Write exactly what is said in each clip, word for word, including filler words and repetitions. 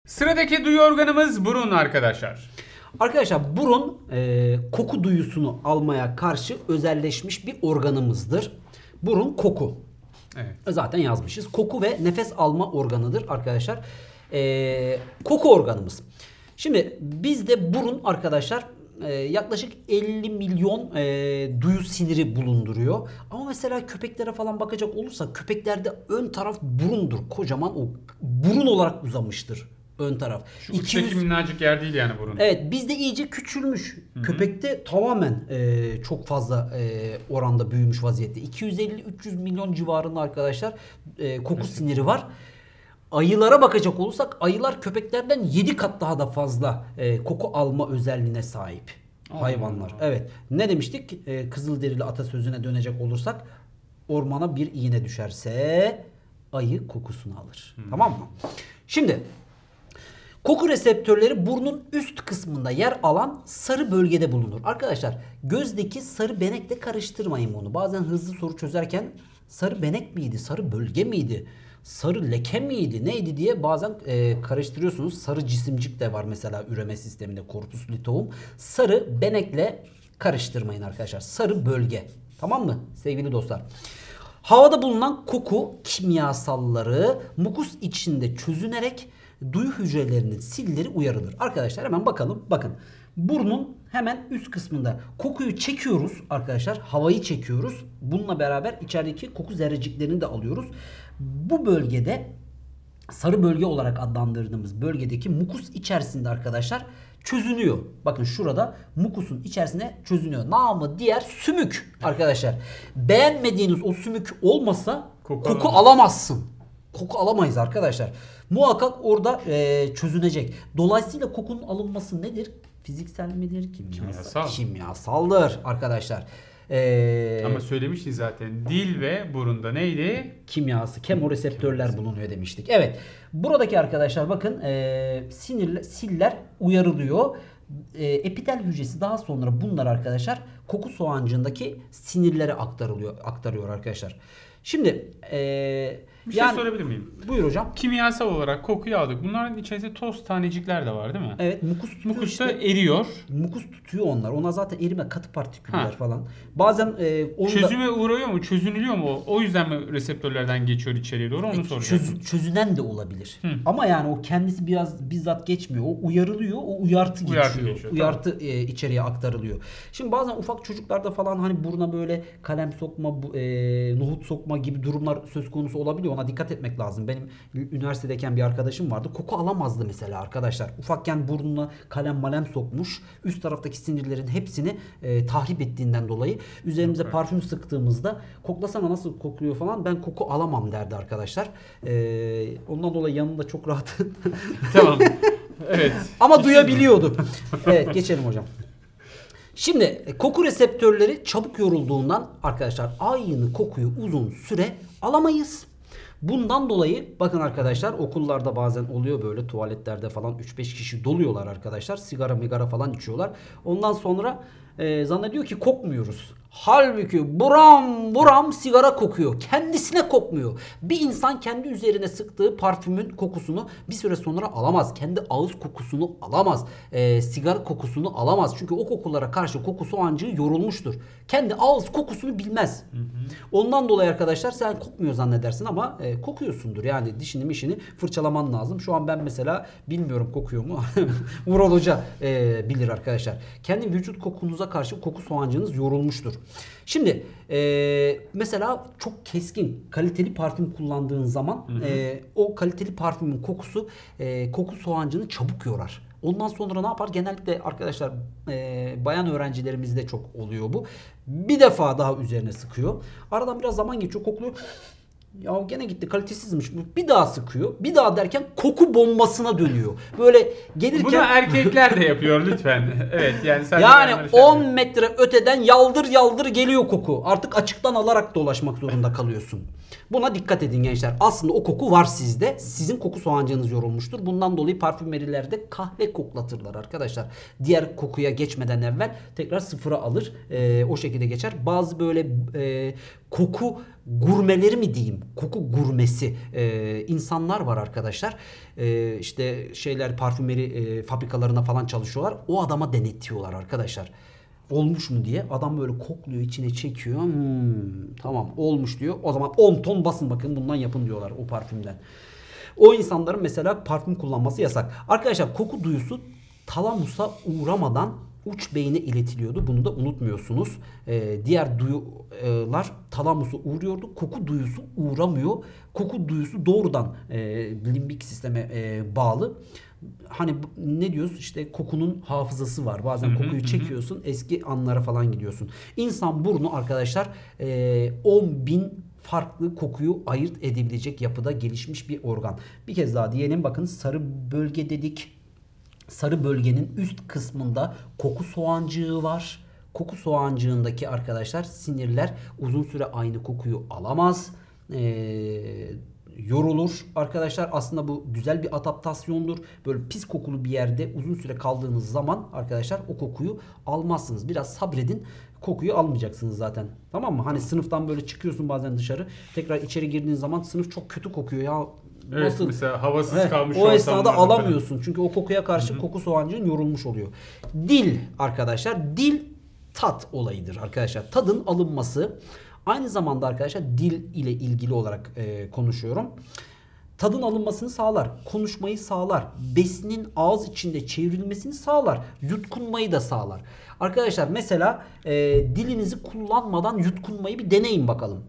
Sıradaki duyu organımız burun arkadaşlar. Arkadaşlar burun e, koku duyusunu almaya karşı özelleşmiş bir organımızdır. Burun koku. Evet. Zaten yazmışız. Koku ve nefes alma organıdır arkadaşlar. E, koku organımız. Şimdi bizde burun arkadaşlar e, yaklaşık elli milyon e, duyu siniri bulunduruyor. Ama mesela köpeklere falan bakacak olursak köpeklerde ön taraf burundur. Kocaman o burun olarak uzamıştır. Ön taraf. Şu uçtaki iki yüz minnacık yer değil yani burun. Evet, bizde iyice küçülmüş. Hı-hı. Köpekte tamamen e, çok fazla e, oranda büyümüş vaziyette. iki yüz elli üç yüz milyon civarında arkadaşlar e, koku evet. siniri var. Ayılara bakacak olursak ayılar köpeklerden yedi kat daha da fazla e, koku alma özelliğine sahip Allah hayvanlar. Allah. Evet. Ne demiştik? E, Kızılderili atasözüne dönecek olursak ormana bir iğne düşerse ayı kokusunu alır. Hı-hı. Tamam mı? Şimdi koku reseptörleri burnun üst kısmında yer alan sarı bölgede bulunur. Arkadaşlar gözdeki sarı benekle karıştırmayın bunu. Bazen hızlı soru çözerken sarı benek miydi, sarı bölge miydi, sarı leke miydi, neydi diye bazen e, karıştırıyorsunuz. Sarı cisimcik de var mesela üreme sisteminde, corpus luteum. Sarı benekle karıştırmayın arkadaşlar. Sarı bölge. Tamam mı sevgili dostlar? Havada bulunan koku kimyasalları mukus içinde çözünerek duyu hücrelerinin silleri uyarılır. Arkadaşlar hemen bakalım. Bakın burnun hemen üst kısmında kokuyu çekiyoruz arkadaşlar. Havayı çekiyoruz. Bununla beraber içerideki koku zerreciklerini de alıyoruz. Bu bölgede sarı bölge olarak adlandırdığımız bölgedeki mukus içerisinde arkadaşlar çözünüyor. Bakın şurada mukusun içerisine çözünüyor. Namı diğer sümük arkadaşlar. Beğenmediğiniz o sümük olmasa koku, koku alamazsın. Koku alamayız arkadaşlar. Muhakkak orada e, çözünecek. Dolayısıyla kokunun alınması nedir? Fiziksel midir? Kimyasal. Kimyasal. Kimyasaldır arkadaşlar. Ee, Ama söylemiştik zaten. Dil ve burunda neydi? Kimyası. Kemoreseptörler bulunuyor demiştik. Evet. Buradaki arkadaşlar bakın e, sinirler, siller uyarılıyor. E, epitel hücresi daha sonra bunlar arkadaşlar koku soğancığındaki sinirlere aktarılıyor, aktarıyor arkadaşlar. Şimdi e, bir yani, şey sorabilir miyim? Buyur hocam. Kimyasal olarak kokuyu aldık. Bunların içerisinde toz tanecikler de var değil mi? Evet, mukus tutuyor. Mukus işte, da eriyor. Mukus tutuyor onlar. Ona zaten erime katı partiküller ha. falan. Bazen e, onu çözüme da... uğruyor mu? Çözünülüyor mu? O yüzden mi reseptörlerden geçiyor içeriye doğru? Onu e, soracağım. Çöz, çözünen de olabilir. Hı. Ama yani o kendisi biraz bizzat geçmiyor. O uyarılıyor. O uyartı geçiyor. Uyartı, geçiyor, uyartı tamam. e, içeriye aktarılıyor. Şimdi bazen ufak çocuklarda falan hani buruna böyle kalem sokma, e, nohut sokma gibi durumlar söz konusu olabiliyor. Ona dikkat etmek lazım. Benim üniversitedeyken bir arkadaşım vardı. Koku alamazdı mesela arkadaşlar. Ufakken burnuna kalem malem sokmuş. Üst taraftaki sinirlerin hepsini e, tahrip ettiğinden dolayı üzerimize evet. parfüm sıktığımızda koklasana nasıl kokuyor falan ben koku alamam derdi arkadaşlar. E, ondan dolayı yanında çok rahat. Tamam. Evet. Ama duyabiliyordu. Evet geçelim hocam. Şimdi koku reseptörleri çabuk yorulduğundan arkadaşlar aynı kokuyu uzun süre alamayız. Bundan dolayı bakın arkadaşlar okullarda bazen oluyor böyle tuvaletlerde falan üç beş kişi doluyorlar arkadaşlar. Sigara migara falan içiyorlar. Ondan sonra e, zannediyor ki kokmuyoruz. Halbuki buram buram sigara kokuyor. Kendisine kokmuyor. Bir insan kendi üzerine sıktığı parfümün kokusunu bir süre sonra alamaz. Kendi ağız kokusunu alamaz. E, sigara kokusunu alamaz. Çünkü o kokulara karşı koku soğancığı yorulmuştur. Kendi ağız kokusunu bilmez. Hı hı. Ondan dolayı arkadaşlar sen kokmuyor zannedersin ama e, kokuyorsundur. Yani dişini mişini fırçalaman lazım. Şu an ben mesela bilmiyorum kokuyor mu? Vural Hoca e, bilir arkadaşlar. Kendi vücut kokunuza karşı koku soğancığınız yorulmuştur. Şimdi e, mesela çok keskin kaliteli parfüm kullandığın zaman hı hı. E, o kaliteli parfümün kokusu e, koku soğancını çabuk yorar. Ondan sonra ne yapar? Genellikle arkadaşlar e, bayan öğrencilerimizde çok oluyor bu. Bir defa daha üzerine sıkıyor. Aradan biraz zaman geçiyor kokluyor. Ya gene gitti kalitesizmiş. Bir daha sıkıyor. Bir daha derken koku bombasına dönüyor. Böyle gelirken... Bunu erkekler de yapıyor lütfen. Evet yani sadece yani on metre öteden yaldır yaldır geliyor koku. Artık açıktan alarak dolaşmak zorunda kalıyorsun. Buna dikkat edin gençler. Aslında o koku var sizde. Sizin koku soğancığınız yorulmuştur. Bundan dolayı parfümerilerde kahve koklatırlar arkadaşlar. Diğer kokuya geçmeden evvel tekrar sıfıra alır. Ee, o şekilde geçer. Bazı böyle e, koku gurmeleri mi diyeyim, koku gurmesi e, insanlar var arkadaşlar. E, işte şeyler parfümeri e, fabrikalarına falan çalışıyorlar. O adama denetiyorlar arkadaşlar. Olmuş mu diye. Adam böyle kokluyor, içine çekiyor. Hmm, tamam olmuş diyor. O zaman on ton basın bakın bundan yapın diyorlar o parfümden. O insanların mesela parfüm kullanması yasak. Arkadaşlar koku duyusu talamusa uğramadan uç beyine iletiliyordu. Bunu da unutmuyorsunuz. Ee, diğer duyular talamusa uğruyordu. Koku duyusu uğramıyor. Koku duyusu doğrudan e, limbik sisteme e, bağlı. Hani ne diyoruz işte kokunun hafızası var. Bazen kokuyu çekiyorsun, eski anlara falan gidiyorsun. İnsan burnu arkadaşlar e, on bin farklı kokuyu ayırt edebilecek yapıda gelişmiş bir organ. Bir kez daha diyelim, bakın sarı bölge dedik. Sarı bölgenin üst kısmında koku soğancığı var. Koku soğancığındaki arkadaşlar sinirler uzun süre aynı kokuyu alamaz. Ee, yorulur. Arkadaşlar aslında bu güzel bir adaptasyondur. Böyle pis kokulu bir yerde uzun süre kaldığınız zaman arkadaşlar o kokuyu almazsınız. Biraz sabredin. Kokuyu almayacaksınız zaten. Tamam mı? Hani sınıftan böyle çıkıyorsun bazen dışarı. Tekrar içeri girdiğin zaman sınıf çok kötü kokuyor ya. Evet, nasıl? mesela havasız Evet, kalmış o esnada ortamlarda alamıyorsun. falan. Çünkü o kokuya karşı Hı-hı. koku soğancığın yorulmuş oluyor. Dil arkadaşlar. Dil tat olayıdır arkadaşlar. Tadın alınması. Aynı zamanda arkadaşlar dil ile ilgili olarak e, konuşuyorum. Tadın alınmasını sağlar. Konuşmayı sağlar. Besinin ağız içinde çevrilmesini sağlar. Yutkunmayı da sağlar. Arkadaşlar mesela e, dilinizi kullanmadan yutkunmayı bir deneyin bakalım.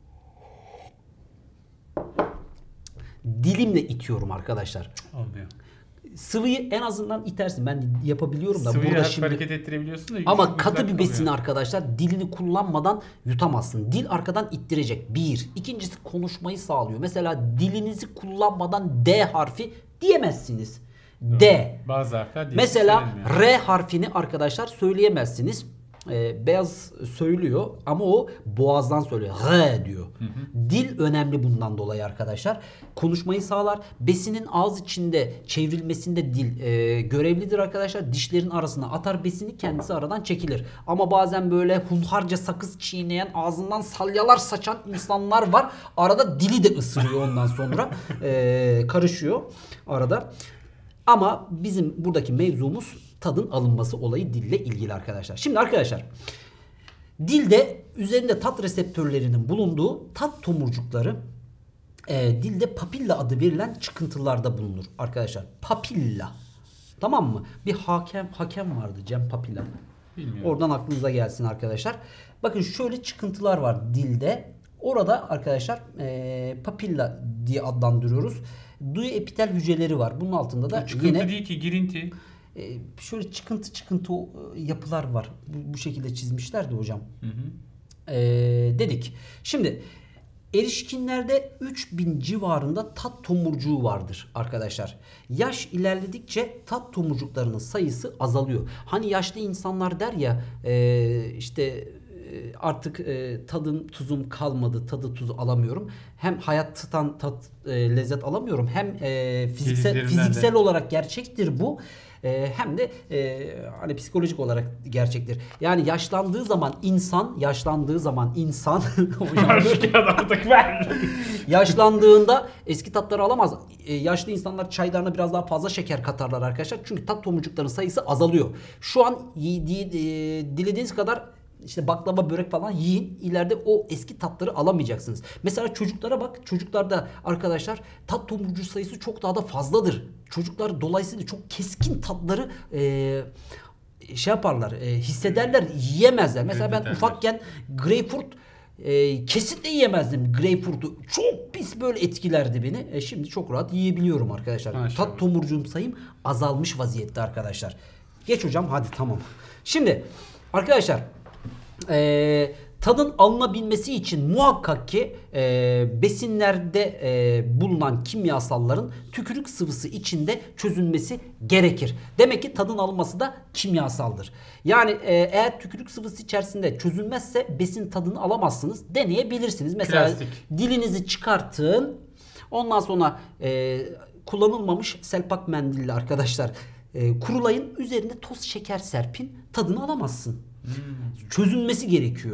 Dilimle itiyorum arkadaşlar. Olmuyor. Sıvıyı en azından itersin. Ben yapabiliyorum da. Sıvıyı burada hafif şimdi hareket ettirebiliyorsun da. ama güçlü katı bir kalıyor. besini arkadaşlar dilini kullanmadan yutamazsın. Dil arkadan ittirecek. Bir. İkincisi konuşmayı sağlıyor. Mesela dilinizi kullanmadan D harfi diyemezsiniz. D. Bazı harfler değil. Mesela R harfini arkadaşlar söyleyemezsiniz. Ee, beyaz söylüyor ama o boğazdan söylüyor. R diyor. Hı hı. Dil önemli bundan dolayı arkadaşlar. Konuşmayı sağlar. Besinin ağız içinde çevrilmesinde dil e, görevlidir arkadaşlar. Dişlerin arasına atar besini, kendisi aradan çekilir. Ama bazen böyle hunharca sakız çiğneyen, ağzından salyalar saçan insanlar var. Arada dili de ısırıyor ondan sonra. e, karışıyor arada. Ama bizim buradaki mevzumuz tadın alınması olayı dille ilgili arkadaşlar. Şimdi arkadaşlar dilde üzerinde tat reseptörlerinin bulunduğu tat tomurcukları e, dilde papilla adı verilen çıkıntılarda bulunur arkadaşlar. Papilla. Tamam mı? Bir hakem hakem vardı, Cem Papilla. Bilmiyorum. Oradan aklınıza gelsin arkadaşlar. Bakın şöyle çıkıntılar var dilde. Orada arkadaşlar e, papilla diye adlandırıyoruz. Duyu epitel hücreleri var. Bunun altında da çıkıntı yine değil ki, girinti. e, şöyle çıkıntı çıkıntı e, yapılar var. Bu, bu şekilde çizmişlerdi hocam. Hı hı. E, dedik. Şimdi erişkinlerde üç bin civarında tat tomurcuğu vardır arkadaşlar. Yaş ilerledikçe tat tomurcuklarının sayısı azalıyor. Hani yaşlı insanlar der ya e, işte artık e, tadım tuzum kalmadı, tadı tuzu alamıyorum. Hem hayattan tat e, lezzet alamıyorum, hem e, fiziksel fiziksel de. olarak gerçektir bu. E, hem de e, hani psikolojik olarak gerçektir. Yani yaşlandığı zaman insan, yaşlandığı zaman insan yaşlandığında eski tatları alamaz. E, yaşlı insanlar çaylarına biraz daha fazla şeker katarlar arkadaşlar. Çünkü tat tomurcuklarının sayısı azalıyor. Şu an yediği, e, dilediğiniz kadar İşte baklava, börek falan yiyin. İleride o eski tatları alamayacaksınız. Mesela çocuklara bak. Çocuklarda arkadaşlar tat tomurcuğu sayısı çok daha da fazladır. Çocuklar dolayısıyla çok keskin tatları e, şey yaparlar. E, hissederler. Yiyemezler. Mesela ben ufakken greyfurt e, kesinlikle yiyemezdim. Greyfurt'u çok pis böyle etkilerdi beni. E, şimdi çok rahat yiyebiliyorum arkadaşlar. Maşallah. Tat tomurcuğum sayım azalmış vaziyette arkadaşlar. Geç hocam, hadi tamam. Şimdi arkadaşlar Ee, tadın alınabilmesi için muhakkak ki e, besinlerde e, bulunan kimyasalların tükürük sıvısı içinde çözülmesi gerekir. Demek ki tadın alınması da kimyasaldır. Yani e, eğer tükürük sıvısı içerisinde çözülmezse besin tadını alamazsınız. Deneyebilirsiniz. Mesela Plastik. dilinizi çıkartın. Ondan sonra e, kullanılmamış selpak mendille arkadaşlar e, kurulayın. Üzerine toz şeker serpin. Tadını alamazsın. Hmm. Çözülmesi gerekiyor.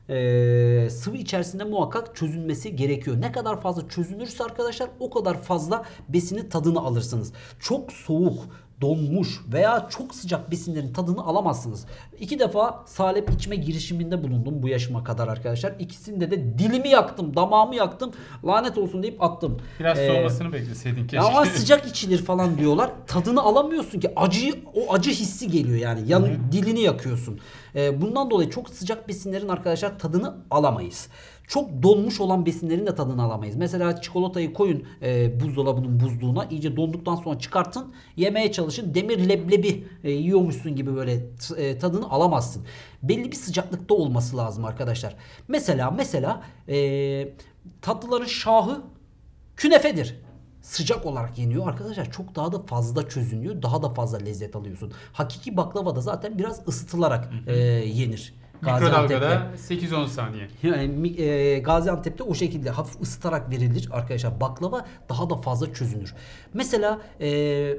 e, sıvı içerisinde muhakkak çözünmesi gerekiyor. Ne kadar fazla çözünürse arkadaşlar o kadar fazla besinin tadını alırsınız. Çok soğuk, donmuş veya çok sıcak besinlerin tadını alamazsınız. İki defa salep içme girişiminde bulundum bu yaşıma kadar arkadaşlar. İkisinde de dilimi yaktım, damağımı yaktım. Lanet olsun deyip attım. Biraz Ee, soğumasını bekleseydin keşke. Ama sıcak içilir falan diyorlar. Tadını alamıyorsun ki. Acıyı, o acı hissi geliyor yani. Yan, dilini yakıyorsun. Ee, bundan dolayı çok sıcak besinlerin arkadaşlar tadını alamayız. Çok donmuş olan besinlerin de tadını alamayız. Mesela çikolatayı koyun e, buzdolabının buzluğuna. İyice donduktan sonra çıkartın. Yemeye çalışın. Demir leblebi e, yiyormuşsun gibi böyle e, tadını alamazsın. Belli bir sıcaklıkta olması lazım arkadaşlar. Mesela mesela e, tatlıların şahı künefedir. Sıcak olarak yeniyor arkadaşlar. Çok daha da fazla çözünüyor. Daha da fazla lezzet alıyorsun. Hakiki baklava da zaten biraz ısıtılarak e, yenir. Mikrodalgada sekiz on saniye. Yani e, Gaziantep'te o şekilde hafif ısıtarak verilir arkadaşlar. Baklava daha da fazla çözünür. Mesela e, e,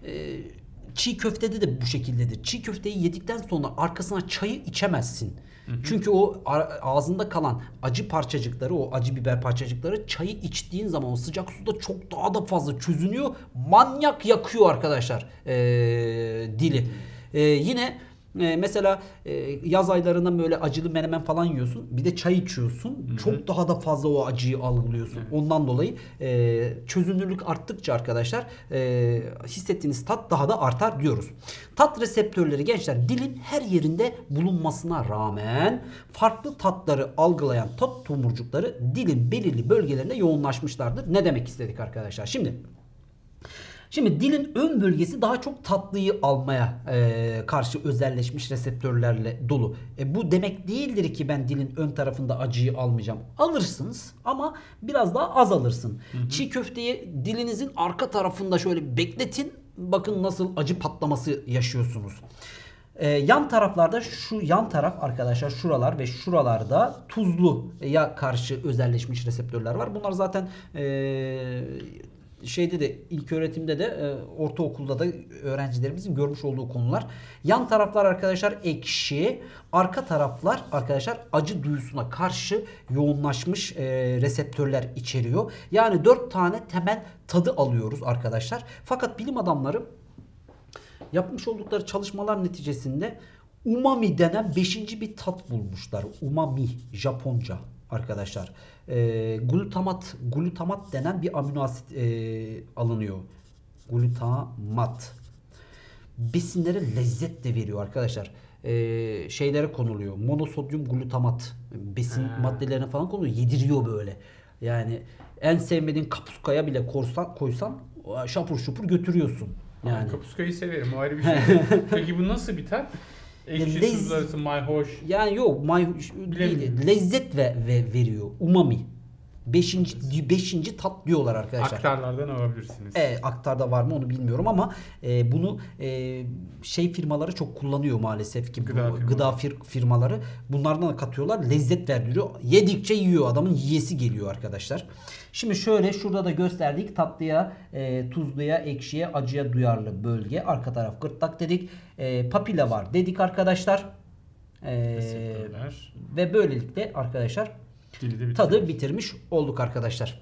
çiğ köftede de bu şekildedir. Çiğ köfteyi yedikten sonra arkasına çayı içemezsin. Hı hı. Çünkü o ağzında kalan acı parçacıkları, o acı biber parçacıkları çayı içtiğin zaman o sıcak suda çok daha da fazla çözünüyor. Manyak yakıyor arkadaşlar e, dili. E, yine e, mesela e, yaz aylarında böyle acılı menemen falan yiyorsun. Bir de çay içiyorsun. Hı hı. Çok daha da fazla o acıyı algılıyorsun. Hı. Ondan dolayı e, çözünürlük arttıkça arkadaşlar e, hissettiğiniz tat daha da artar diyoruz. Tat reseptörleri gençler dilin her yerinde bulunmasına rağmen farklı tatları algılayan tat tomurcukları dilin belirli bölgelerinde yoğunlaşmışlardır. Ne demek istedik arkadaşlar? Şimdi Şimdi dilin ön bölgesi daha çok tatlıyı almaya e, karşı özelleşmiş reseptörlerle dolu. E, bu demek değildir ki ben dilin ön tarafında acıyı almayacağım. Alırsınız ama biraz daha az alırsın. Hı hı. Çiğ köfteyi dilinizin arka tarafında şöyle bekletin. Bakın nasıl acı patlaması yaşıyorsunuz. Ee, yan taraflarda şu yan taraf arkadaşlar şuralar ve şuralarda tuzluya karşı özelleşmiş reseptörler var. Bunlar zaten ee, şeyde de ilk öğretimde de e, ortaokulda da öğrencilerimizin görmüş olduğu konular. Yan taraflar arkadaşlar ekşi, arka taraflar arkadaşlar acı duyusuna karşı yoğunlaşmış e, reseptörler içeriyor. Yani dört tane temel tadı alıyoruz arkadaşlar. Fakat bilim adamları yapmış oldukları çalışmalar neticesinde umami denen beşinci bir tat bulmuşlar. Umami, Japonca arkadaşlar. E, glutamat, glutamat denen bir amino asit e, alınıyor. Glutamat. Besinlere lezzet de veriyor arkadaşlar. E, şeylere konuluyor. Monosodyum glutamat. Besin ha. maddelerine falan konuluyor. Yediriyor böyle. Yani en sevmediğin kapuskaya bile korsan, koysan şapur şupur götürüyorsun. Yani. Kapuskayı severim. O ayrı bir şey. Peki bu nasıl bir tat? Ekşi Lez... tuzlu arası mayhoş. Yani yok mayhoş değil. Lezzet ve, ve veriyor. Umami. Beşinci, evet. beşinci tat diyorlar arkadaşlar. Aktarlardan alabilirsiniz. Evet, aktarda var mı onu bilmiyorum ama e, bunu e, şey firmaları çok kullanıyor maalesef ki. Gıda, bu, firma. gıda fir, firmaları. Bunlardan da katıyorlar. Lezzet verdiriyor. Yedikçe yiyor. Adamın yiyesi geliyor arkadaşlar. Şimdi şöyle şurada da gösterdik. Tatlıya, e, tuzluya, ekşiye, acıya duyarlı bölge. Arka taraf gırtlak dedik. E, papila var dedik arkadaşlar. E, ve böylelikle arkadaşlar tadı bitirmiş olduk arkadaşlar.